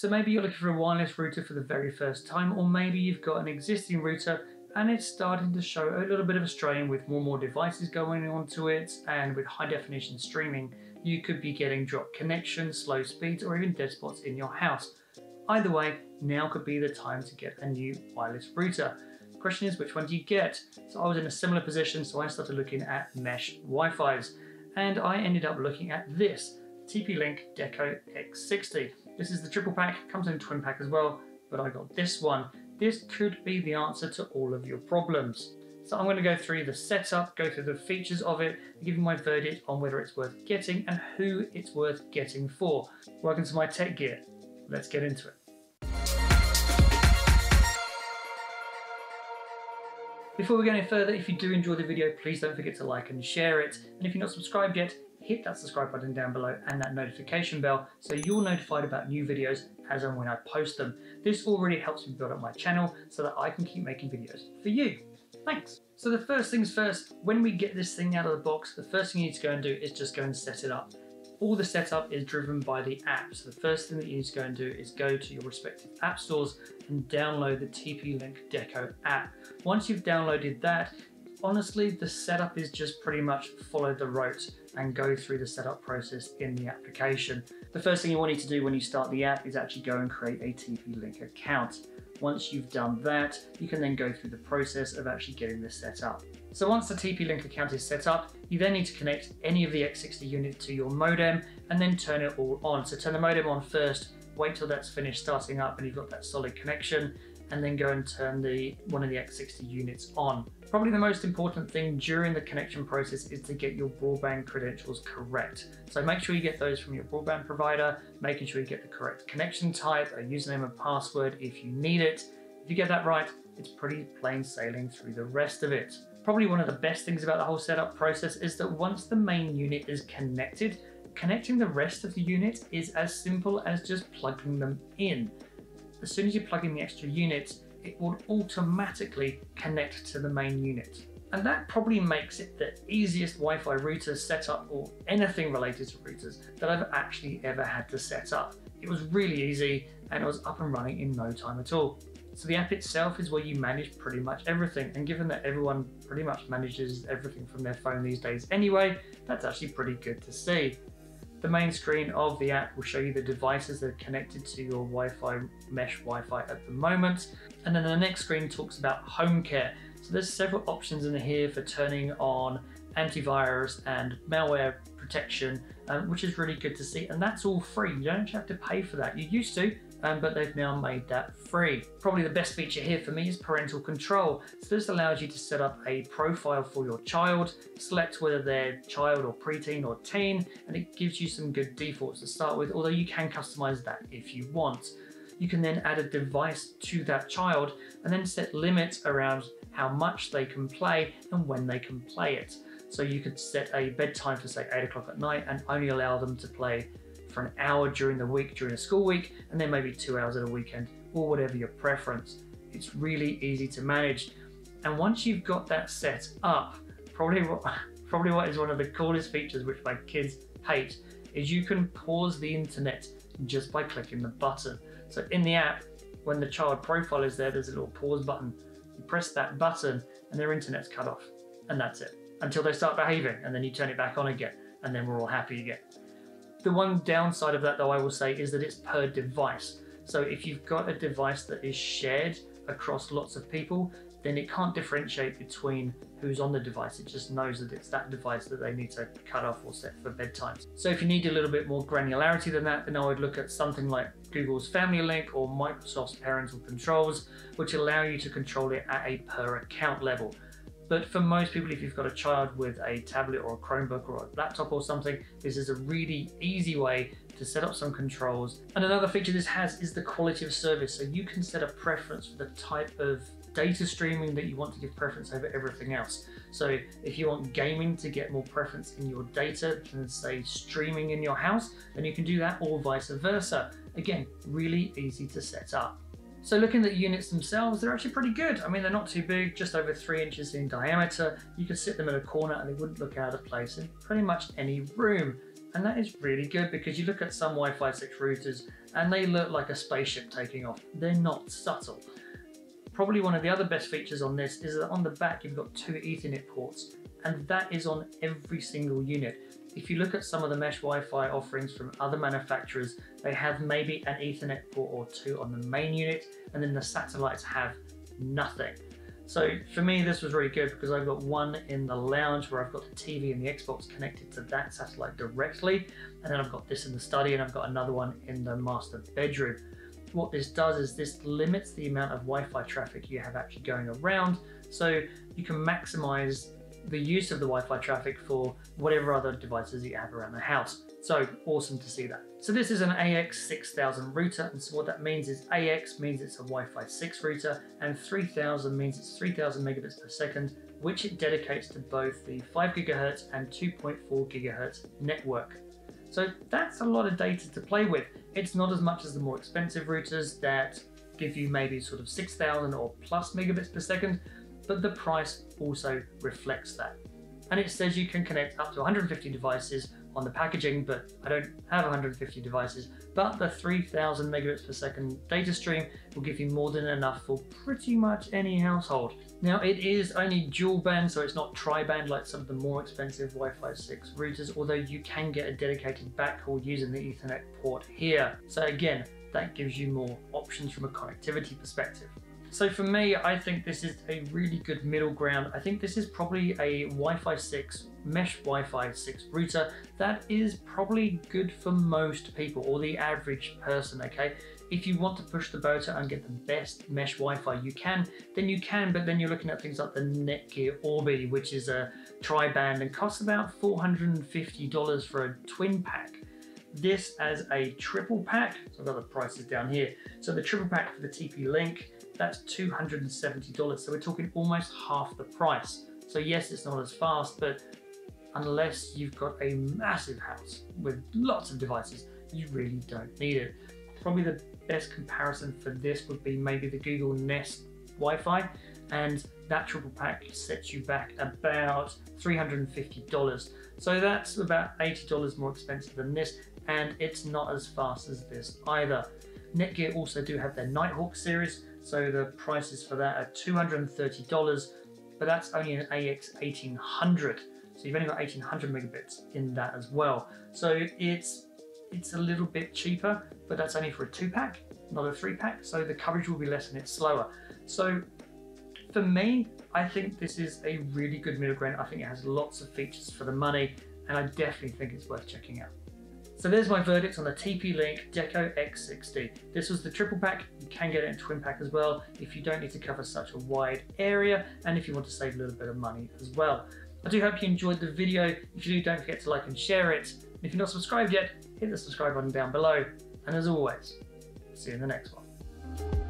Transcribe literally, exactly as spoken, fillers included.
So maybe you're looking for a wireless router for the very first time, or maybe you've got an existing router and it's starting to show a little bit of a strain with more and more devices going onto it, and with high definition streaming, you could be getting dropped connections, slow speeds, or even dead spots in your house. Either way, now could be the time to get a new wireless router. The question is, which one do you get? So I was in a similar position, so I started looking at mesh Wi-Fis, and I ended up looking at this, T P-Link Deco X sixty. This is the triple pack, comes in twin pack as well, but I got this one. This could be the answer to all of your problems. So I'm going to go through the setup, go through the features of it, and give you my verdict on whether it's worth getting and who it's worth getting for. Welcome to my tech gear. Let's get into it. Before we go any further, if you do enjoy the video, please don't forget to like and share it. And if you're not subscribed yet, hit that subscribe button down below and that notification bell so you're notified about new videos as and when I post them. This already helps me build up my channel so that I can keep making videos for you. Thanks. So the first things first, when we get this thing out of the box, the first thing you need to go and do is just go and set it up. All the setup is driven by the app. So the first thing that you need to go and do is go to your respective app stores and download the T P-Link Deco app. Once you've downloaded that, honestly, the setup is just pretty much follow the route and go through the setup process in the application. The first thing you want to do when you start the app is actually go and create a T P-Link account. Once you've done that, you can then go through the process of actually getting this set up. So once the T P-Link account is set up, you then need to connect any of the X sixty units to your modem and then turn it all on. So turn the modem on first, wait till that's finished starting up and you've got that solid connection, and then go and turn the one of the X sixty units on. Probably the most important thing during the connection process is to get your broadband credentials correct. So make sure you get those from your broadband provider, making sure you get the correct connection type, a username and password if you need it. If you get that right, it's pretty plain sailing through the rest of it. Probably one of the best things about the whole setup process is that once the main unit is connected, connecting the rest of the unit is as simple as just plugging them in. As soon as you plug in the extra units, it will automatically connect to the main unit. And that probably makes it the easiest Wi-Fi router setup, or anything related to routers, that I've actually ever had to set up. It was really easy and it was up and running in no time at all. So the app itself is where you manage pretty much everything, and given that everyone pretty much manages everything from their phone these days anyway, that's actually pretty good to see. The main screen of the app will show you the devices that are connected to your Wi-Fi, mesh Wi-Fi at the moment. And then the next screen talks about home care. So there's several options in here for turning on antivirus and malware protection, um, which is really good to see. And that's all free. You don't have to pay for that. You used to, um, but they've now made that free. Probably the best feature here for me is parental control. So this allows you to set up a profile for your child, select whether they're child or preteen or teen, and it gives you some good defaults to start with, although you can customize that if you want. You can then add a device to that child and then set limits around how much they can play and when they can play it. So you could set a bedtime for say eight o'clock at night and only allow them to play for an hour during the week, during a school week, and then maybe two hours at a weekend, or whatever your preference. It's really easy to manage. And once you've got that set up, probably what, probably what is one of the coolest features, which my kids hate, is you can pause the internet just by clicking the button. So in the app, when the child profile is there, there's a little pause button. You press that button and their internet's cut off, and that's it, until they start behaving, and then you turn it back on again, and then we're all happy again. The one downside of that, though, I will say, is that it's per device. So if you've got a device that is shared across lots of people, then it can't differentiate between who's on the device. It just knows that it's that device that they need to cut off or set for bedtime. So if you need a little bit more granularity than that, then I would look at something like Google's Family Link or Microsoft's Parental controls, which allow you to control it at a per account level. But for most people, if you've got a child with a tablet or a Chromebook or a laptop or something, this is a really easy way to set up some controls. And another feature this has is the quality of service. So you can set a preference for the type of data streaming that you want to give preference over everything else. So if you want gaming to get more preference in your data than say streaming in your house, then you can do that, or vice versa. Again, really easy to set up. So looking at the units themselves, they're actually pretty good. I mean, they're not too big, just over three inches in diameter. You could sit them in a corner and they wouldn't look out of place in pretty much any room. And that is really good, because you look at some Wi-Fi six routers and they look like a spaceship taking off. They're not subtle. Probably one of the other best features on this is that on the back you've got two Ethernet ports, and that is on every single unit. If you look at some of the mesh Wi-Fi offerings from other manufacturers, they have maybe an Ethernet port or two on the main unit, and then the satellites have nothing. So for me, this was really good, because I've got one in the lounge where I've got the T V and the Xbox connected to that satellite directly, and then I've got this in the study, and I've got another one in the master bedroom. What this does is this limits the amount of Wi-Fi traffic you have actually going around, so you can maximize the use of the Wi-Fi traffic for whatever other devices you have around the house. So awesome to see that. So this is an A X six thousand router, and so what that means is A X means it's a Wi-Fi six router, and three thousand means it's three thousand megabits per second, which it dedicates to both the five gigahertz and two point four gigahertz network. So that's a lot of data to play with. It's not as much as the more expensive routers that give you maybe sort of six thousand or plus megabits per second, but the price also reflects that. And it says you can connect up to one hundred fifty devices on the packaging, but I don't have one hundred fifty devices, but the three thousand megabits per second data stream will give you more than enough for pretty much any household. Now it is only dual band, so it's not tri-band like some of the more expensive Wi-Fi six routers, although you can get a dedicated backhaul using the Ethernet port here. So again, that gives you more options from a connectivity perspective. So for me, I think this is a really good middle ground. I think this is probably a Wi-Fi six, mesh Wi-Fi six router that is probably good for most people, or the average person, okay? If you want to push the boat and get the best mesh Wi-Fi you can, then you can, but then you're looking at things like the Netgear Orbi, which is a tri-band and costs about four hundred fifty dollars for a twin pack. This as a triple pack, so I've got the prices down here. So the triple pack for the T P-Link, that's two hundred seventy dollars. So we're talking almost half the price. So yes, it's not as fast, but unless you've got a massive house with lots of devices, you really don't need it. Probably the best comparison for this would be maybe the Google Nest Wi-Fi, and that triple pack sets you back about three hundred fifty dollars. So that's about eighty dollars more expensive than this, and it's not as fast as this either. Netgear also do have their Nighthawk series, so the prices for that are two hundred thirty dollars, but that's only an A X eighteen hundred. So you've only got eighteen hundred megabits in that as well. So it's it's a little bit cheaper, but that's only for a two pack, not a three pack. So the coverage will be less and it's slower. So for me, I think this is a really good middle ground. I think it has lots of features for the money, and I definitely think it's worth checking out. So there's my verdict on the T P-Link Deco X sixty. This was the triple pack. You can get it in twin pack as well if you don't need to cover such a wide area, and if you want to save a little bit of money as well. I do hope you enjoyed the video. If you do, don't forget to like and share it. And if you're not subscribed yet, hit the subscribe button down below. And as always, see you in the next one.